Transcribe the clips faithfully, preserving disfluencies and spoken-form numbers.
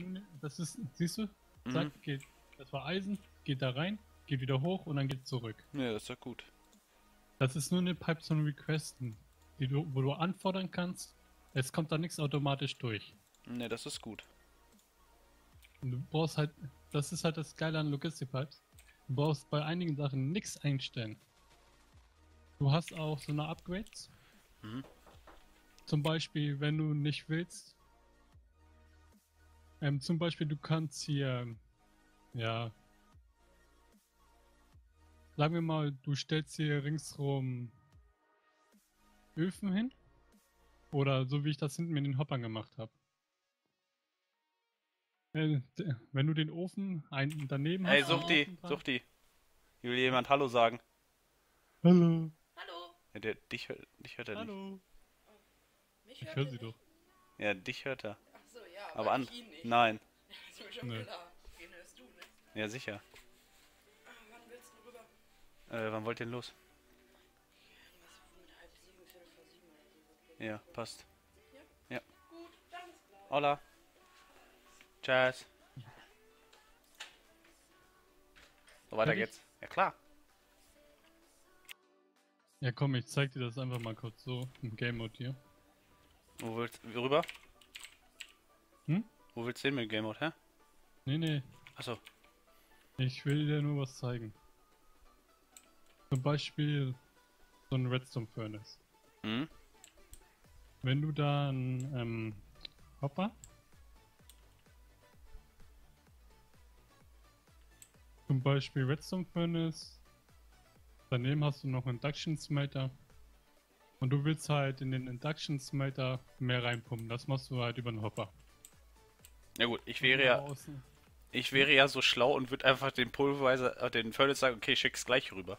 Das ist, siehst du? Mhm. Zack, geht. Das war Eisen, geht da rein, geht wieder hoch und dann geht zurück. Ja, das ist ja gut. Das ist nur eine Pipe zum Requesten, die du, wo du anfordern kannst. Es kommt da nichts automatisch durch. Ne, das ist gut. Und du brauchst halt, das ist halt das Geile an Logistic Pipes. Du brauchst bei einigen Sachen nichts einstellen. Du hast auch so eine Upgrades. Mhm. Zum Beispiel, wenn du nicht willst. Ähm, zum Beispiel, du kannst hier, ja, sagen wir mal, du stellst hier ringsrum Öfen hin. Oder so wie ich das hinten mit den Hoppern gemacht habe. Äh, d- wenn du den Ofen ein, daneben Hey, hast, such den die, Ofen dran- such die. Will jemand Hallo sagen? Hallo. Hallo. Ja, der, dich, hört- dich hört er nicht. Hallo. Mich Ich hört höre ihr sie nicht? doch. Ja, dich hört er. Ach so, ja, aber, Aber an. ich ihn nicht. Nein. Ja, ist mir schon Nö. klar. Den hörst du nicht. Ja, sicher. Ah, wann willst du rüber? Äh, wann wollt ihr denn los? Irgendwas mit halb sieben, viertel vor sieben oder so. Ja, passt. Gut, dann bis gleich. Hola. Tschüss. So, weiter Fertig? geht's. Ja, klar. Ja komm, ich zeig dir das einfach mal kurz so im Game Mode hier. Wo willst du rüber? Hm? Wo willst du hin mit Game Mode, hä? Nee, nee, Achso. ich will dir nur was zeigen. Zum Beispiel so ein Redstone Furnace. Mhm. Wenn du dann, ähm, Hopper. Zum Beispiel Redstone Furnace. Daneben hast du noch Induction Smelter. Und du willst halt in den Induction Smelter mehr reinpumpen. Das machst du halt über den Hopper. Ja gut, ich wäre ja, Außen- ich wäre ja so schlau und würde einfach den Pulverizer, äh, den Furnace sagen, okay, schick's gleich rüber.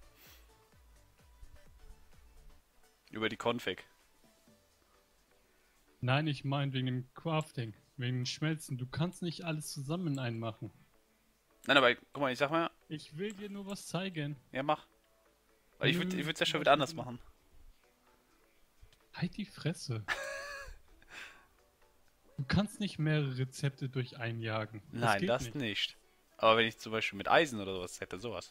Über die Config. Nein, ich meine wegen dem Crafting. Wegen dem Schmelzen. Du kannst nicht alles zusammen in einen machen. Nein, aber guck mal, ich sag mal, Ich will dir nur was zeigen. ja mach. Weil ich würde Nö, ich würd's ja zum schon wieder Beispiel anders so- machen. Halt die Fresse. Du kannst nicht mehrere Rezepte durch einjagen. Nein, geht das nicht. nicht. Aber wenn ich zum Beispiel mit Eisen oder sowas hätte, sowas.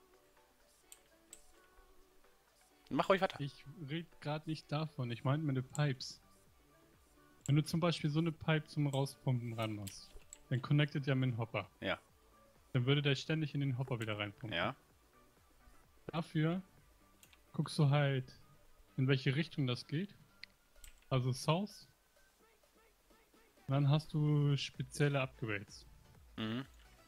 Mach ruhig weiter. Ich rede gerade nicht davon. Ich meine meine Pipes. Wenn du zum Beispiel so eine Pipe zum Rauspumpen ranmachst, dann connectet ja mit dem Hopper. Ja. Dann würde der ständig in den Hopper wieder reinpumpen. Ja. Dafür guckst du halt, in welche Richtung das geht. Also South. Und dann hast du spezielle Upgrades. Mhm.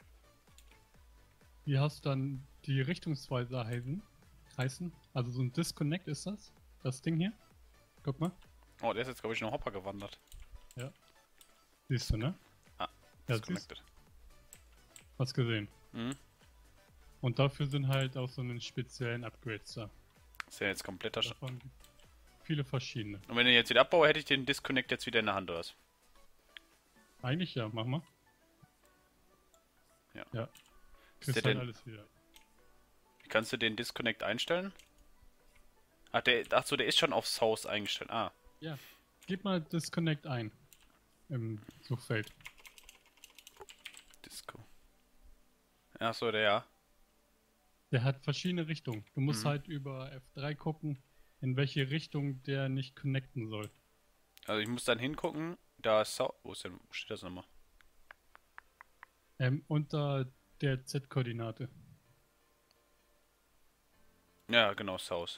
Die hast du dann die Richtungsweise heißen. heißen. Also so ein Disconnect ist das. Das Ding hier. Guck mal. Oh, der ist jetzt, glaube ich, in den Hopper gewandert. Siehst du, ne? Ah, Ja, disconnected. Hast gesehen. Mhm. Und dafür sind halt auch so einen speziellen Upgrades da. Ist ja jetzt kompletter Sch Davon gibt viele verschiedene. Und wenn ich jetzt wieder abbaue, hätte ich den Disconnect jetzt wieder in der Hand, oder was? Eigentlich ja, mach mal. Ja. Ja. Ist Kriegst der halt denn, alles wieder. wie kannst du den Disconnect einstellen? Ach, der, ach so, der ist schon auf Source eingestellt. Ah, Ja. Gib mal Disconnect ein. Im Suchfeld. Disco. Ach so, der ja. Der hat verschiedene Richtungen. Du musst Mhm. halt über F drei gucken, in welche Richtung der nicht connecten soll. Also ich muss dann hingucken, da ist Source. Wo ist denn, wo steht das nochmal? Ähm, unter der Z-Koordinate. Ja, genau, Source.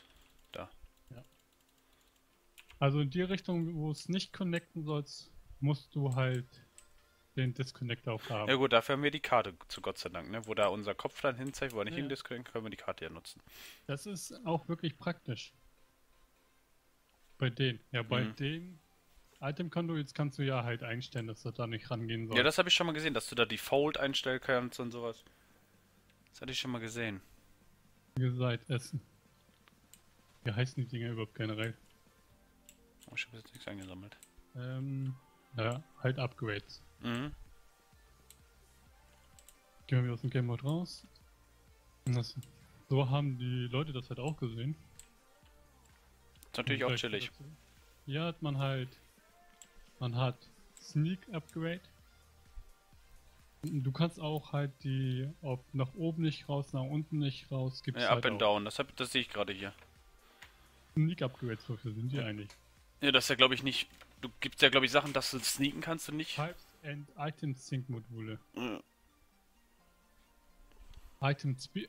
Also in die Richtung, wo es nicht connecten sollst, musst du halt den Disconnect auch haben. Ja gut, dafür haben wir die Karte, zu Gott sei Dank, ne? Wo da unser Kopf dann hinzeigt, wo er nicht Ja, hin ja. Disconnect, können wir die Karte ja nutzen. Das ist auch wirklich praktisch. Bei denen. Ja, bei Mhm. den Item Conduits kannst du ja halt einstellen, dass er da nicht rangehen soll. Ja, das habe ich schon mal gesehen, dass du da die Fold einstellen kannst und sowas. Das hatte ich schon mal gesehen. Wie gesagt, Essen. Wie heißen die Dinger überhaupt generell? Oh, ich habe jetzt nichts eingesammelt. Ähm, ja, halt Upgrades. Mhm. Gehen wir wieder aus dem Game Mode raus. Und das, so haben die Leute das halt auch gesehen. Ist natürlich auch Vielleicht chillig. dazu. Hier hat man halt, man hat Sneak Upgrade. Du kannst auch halt die, ob nach oben nicht raus, nach unten nicht raus, gibt's Ja, halt up and auch. down, das, hab, das sehe ich gerade hier. Sneak-Upgrades, wofür sind die Ja. eigentlich? Ja, das ist ja glaube ich nicht. Du gibst ja glaube ich Sachen, dass du sneaken kannst und nicht. Pipes and Item Sync Module. Ja. Item Speed.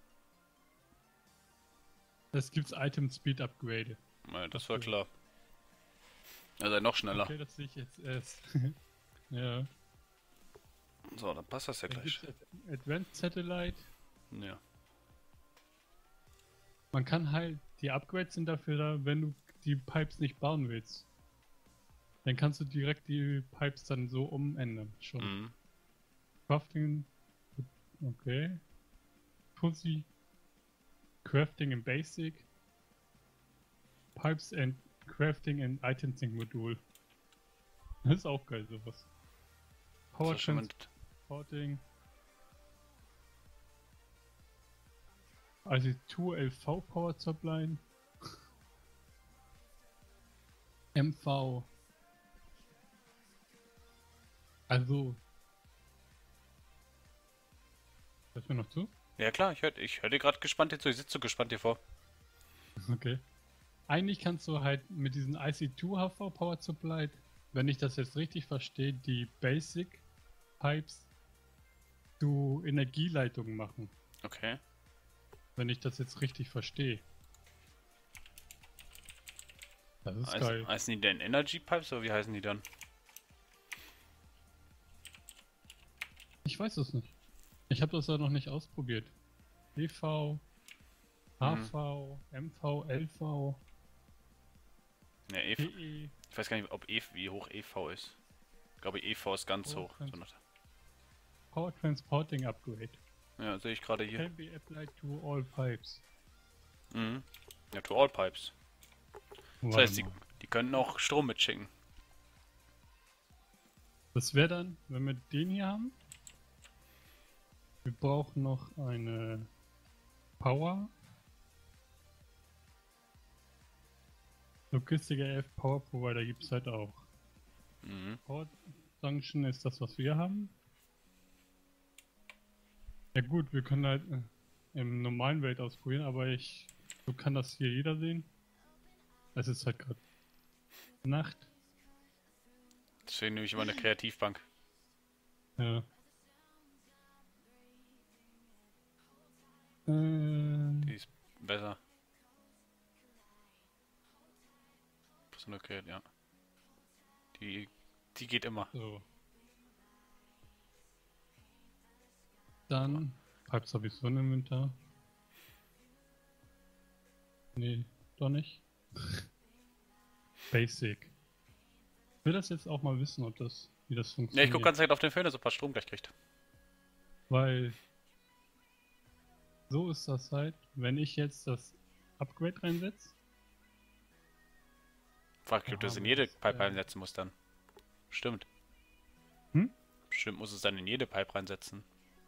Es gibt's Item Speed Upgrade. Ja, das war klar. Also noch schneller. Okay, das sehe ich jetzt erst. Ja. So, dann passt das ja Dann gleich. gibt's Ad- Advanced Satellite. Ja. Man kann halt, die Upgrades sind dafür da, wenn du die Pipes nicht bauen willst. Dann kannst du direkt die Pipes dann so umändern. Schon. Mhm. Crafting. Okay. Fuzzy. Crafting in Basic. Pipes and Crafting in Item Sync Modul. Das ist auch geil, sowas. Power Das ist schon mal- Transporting. Also zwei L V Power Supply. M V. Also. Hörst du mir noch zu? Ja klar, ich höre ich hör dir gerade gespannt hier zu. Ich sitze so gespannt hier vor. Okay. Eigentlich kannst du halt mit diesen I C zwei H V Power Supply, wenn ich das jetzt richtig verstehe, die Basic Pipes zu Energieleitungen machen. Okay. Wenn ich das jetzt richtig verstehe. Das ist Heißen, geil. heißen die denn Energy Pipes oder wie heißen die dann? Ich weiß es nicht. Ich habe das ja noch nicht ausprobiert. E V, H V, M V, L V, Ne, E V. P E. Ich weiß gar nicht, ob e, wie hoch E V ist. Ich glaube, E V ist ganz Oh, hoch. ganz- So nach- Power Transporting Upgrade. Ja, sehe ich gerade hier. Can be applied to all pipes. Mhm. Ja, to all pipes. Das Warte heißt, die, mal. die können auch Strom mitschicken. Das wäre dann, wenn wir den hier haben. Wir brauchen noch eine Power. Logistiker F Power Provider gibt es halt auch. Mhm. Power Junction ist das, was wir haben. Ja gut, wir können halt äh, im normalen Welt ausprobieren, aber ich, so kann das hier jeder sehen. Es ist halt gerade Nacht. Deswegen nehme ich immer eine Kreativbank. Ja. Ähm, Die ist besser. So eine Kreat, ja. Die, die geht immer. so. Dann Pipes habe ich so ein Inventar. Nee, doch nicht. Basic. Ich will das jetzt auch mal wissen, ob das, wie das Ja, funktioniert. ich gucke ganz Zeit auf den Föhn, ob er Strom gleich kriegt. Weil so ist das halt, wenn ich jetzt das Upgrade reinsetze. Frag mich, ob du das in jede Pipe reinsetzen musst dann. Stimmt. Hm? Stimmt, muss es dann in jede Pipe reinsetzen.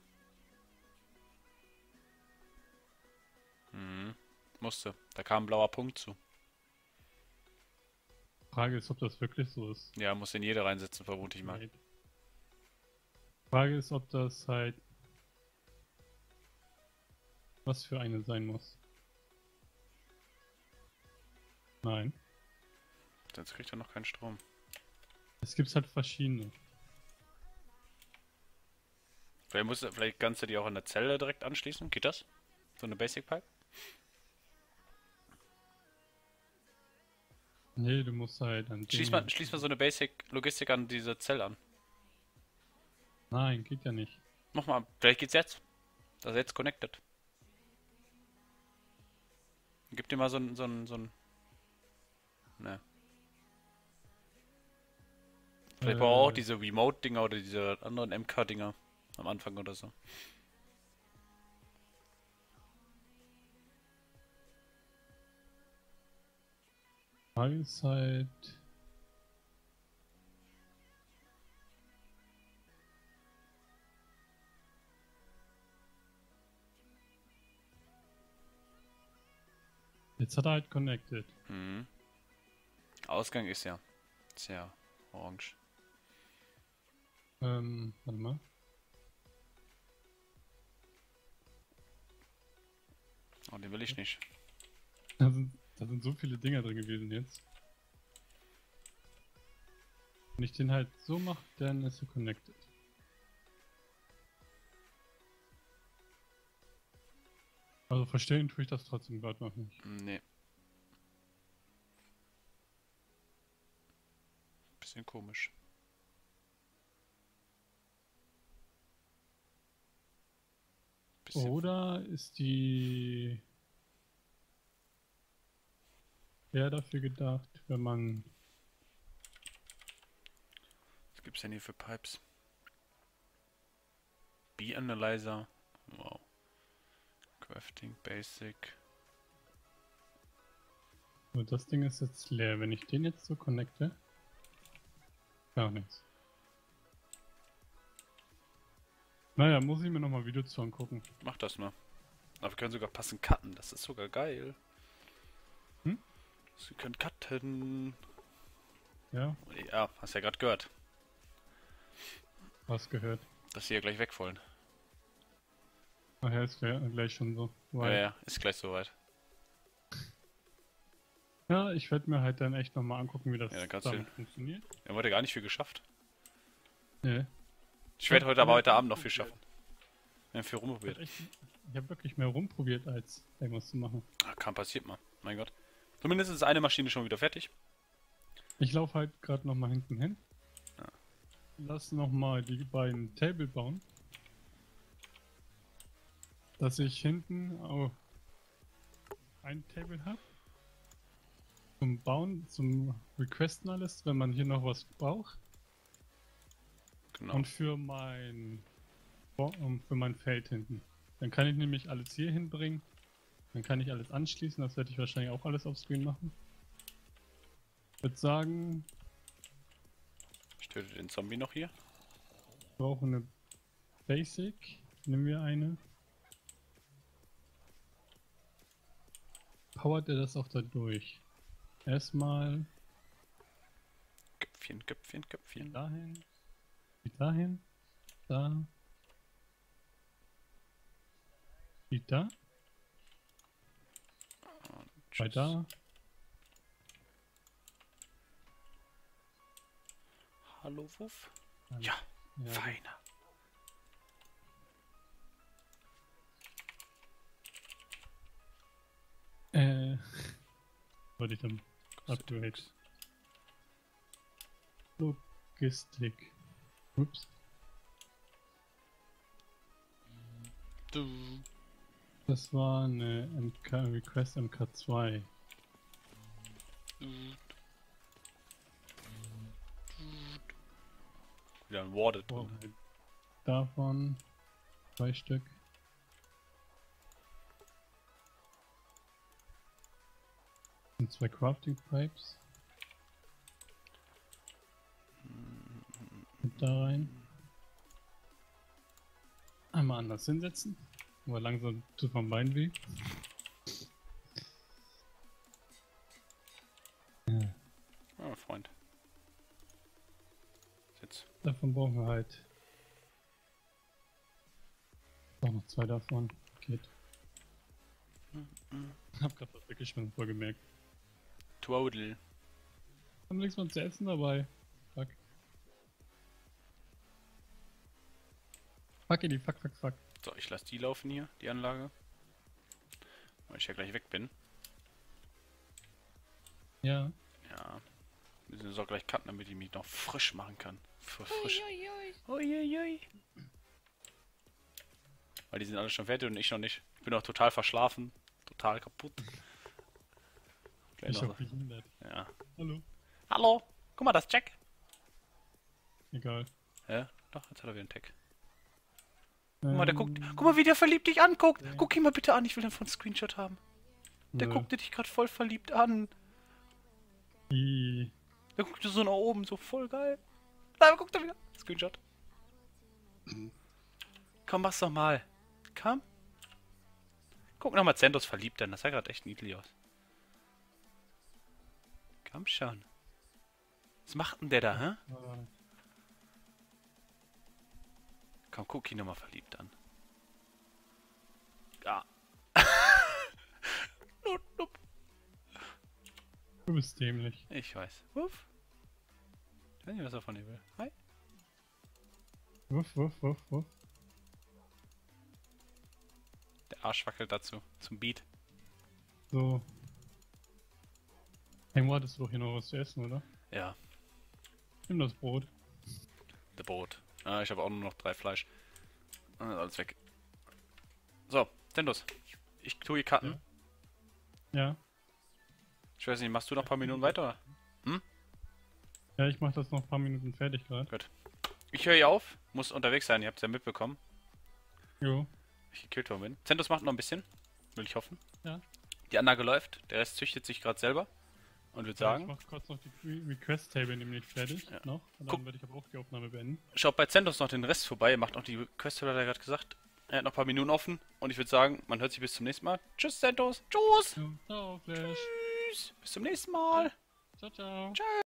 Mhm. Musste. Da kam ein blauer Punkt zu. Frage ist, ob das wirklich so ist. Ja, muss in jede reinsetzen, vermute ich mal. Nee. Frage ist, ob das halt was für eine sein muss. Nein. Sonst kriegt er noch keinen Strom. Es gibt halt verschiedene. Vielleicht, musst du, vielleicht kannst du die auch an der Zelle direkt anschließen. Geht das? So eine Basic Pipe? Nee, du musst halt an Schließ Dinge- mal, schließ mal so eine Basic Logistik an diese Zelle an. Nein, geht ja nicht. Mach mal, vielleicht geht's jetzt. Das ist jetzt connected. Gib dir mal so ein, so ein, so ein... Ne. Vielleicht Äh. braucht auch diese Remote-Dinger oder diese anderen M K-Dinger am Anfang oder so. Frage ist halt. Jetzt hat er halt connected. Mhm. Ausgang ist ja. Ist ja orange. Ähm, warte mal. Oh, den will ich nicht. Da sind, da sind so viele Dinger drin gewesen jetzt. Wenn ich den halt so mache, dann ist er connected. Also verstehen tue ich das trotzdem gerade noch nicht. Nee. Bisschen komisch. Bisschen Oder ist die eher dafür gedacht, wenn man Was gibt's denn hier für Pipes? B-Analyzer. Wow. Crafting Basic. so, das Ding ist jetzt leer. Wenn ich den jetzt so connecte, gar nichts. Naja, muss ich mir nochmal Videos zu angucken. Mach das mal. Aber wir können sogar passend cutten. Das ist sogar geil. Hm? Sie können cutten. Ja, Ja, hast ja gerade gehört, was gehört. dass sie ja gleich weg wollen. Ach ja, ist gleich, gleich schon so. Ja, Weil, ja, ist gleich soweit. ja, ich werde mir halt dann echt nochmal angucken, wie das Ja, dann kannst du damit funktioniert. Wir haben heute gar nicht viel geschafft. Nee. Ich werde heute aber Ja, heute Abend noch viel probiert. schaffen. Wir haben viel Ich rumprobiert. hab echt- ich habe wirklich mehr rumprobiert, als irgendwas zu machen. Ah, kann passiert mal. Mein Gott. Zumindest ist eine Maschine schon wieder fertig. Ich laufe halt gerade nochmal hinten hin. Ja. Lass nochmal die beiden Table bauen. Dass ich hinten auch ein Table habe. Zum Bauen, zum Requesten alles, wenn man hier noch was braucht. Genau. Und für mein Bo- um, für mein Feld hinten. Dann kann ich nämlich alles hier hinbringen. Dann kann ich alles anschließen. Das werde ich wahrscheinlich auch alles auf Screen machen. Ich würde sagen, Ich töte den Zombie noch hier. wir brauchen eine Basic. Nehmen wir eine. Powert er das auch da durch? Erstmal Köpfchen, Köpfchen, Köpfchen. dahin. Dahin. Da. Wie da. Und Bei tschüss. da. Hallo, Wuff. Dann- Ja, ja, feiner. Äh. Wollte ich dann Upgrade. Logistik. Ups. Du. Das war eine M K Request M K zwei. Du. Wieder ein Warded Oh, drin. davon zwei Stück. Und zwei Crafting Pipes. Und da rein. Einmal anders hinsetzen. Aber langsam tut mein Bein weh. Ah, Freund. Sitz. Davon brauchen wir halt. Auch noch zwei davon. Geht. Hab grad das wirklich schon voll gemerkt. Twaddle. Haben nichts mehr zu essen dabei. Fuck. Fuck die fuck, fuck, fuck. So, ich lasse die laufen hier, die Anlage. Weil ich ja gleich weg bin. Ja. Ja. Wir müssen es auch gleich cutten, damit ich mich noch frisch machen kann. Fr frisch. Uiuiui. Weil die sind alle schon fertig und ich noch nicht. Ich bin auch total verschlafen. Total kaputt. Gleich Ich noch hab behindert. so- ja. Hallo. Hallo. Guck mal, das ist Jack. Egal. Ja, doch, jetzt hat er wieder einen Tag. Guck mal, der Ähm, guckt. Guck mal, wie der verliebt dich anguckt. Guck ihn mal bitte an, ich will den von Screenshot haben. Der nö. guckte dich gerade voll verliebt an. I- Der guckte so nach oben, so voll geil. Da guckt er wieder. Screenshot. Komm, mach's doch mal. Komm. Guck nochmal Zentos verliebt dann. Das sah gerade echt niedlich aus. Komm schon. Was macht denn der da, hä? Ah, Komm, guck ihn nochmal verliebt an. Ja. Du bist dämlich. Ich weiß. Wuff. Ich weiß nicht, was er von dir will. Hi. Wuff, wuff, wuff, wuff. Der Arsch wackelt dazu. Zum Beat. So. Hey, wo hattest du doch hier noch was zu essen, oder? Ja. Nimm das Brot. Der Brot. Ah, ich habe auch nur noch drei Fleisch. Ah, alles weg. So, denn los. Ich tue die Karten. Ja. Ich weiß nicht, machst du noch ein paar Minuten weiter? Hm? Ja, ich mach das noch ein paar Minuten fertig gerade. Gut. Ich höre hier auf. Muss unterwegs sein, ihr habt es ja mitbekommen. Jo. Ich gekillt worden bin. Zentus macht noch ein bisschen. Will ich hoffen. Ja. Die Anlage läuft. Der Rest züchtet sich gerade selber. Und würde Ja, ich sagen, mach kurz noch die Re- Request-Table nämlich fertig. Ja. Noch. Und Guck. dann werde ich aber auch die Aufnahme beenden. schaut bei Zentus noch den Rest vorbei. Er macht noch die Quest, hat er gerade gesagt. Er hat noch ein paar Minuten offen. Und ich würde sagen, man hört sich bis zum nächsten Mal. Tschüss, Zentus. Tschüss. Ja. Ciao, Flash. Tschüss. Bis zum nächsten Mal. Ciao, ciao. Ciao.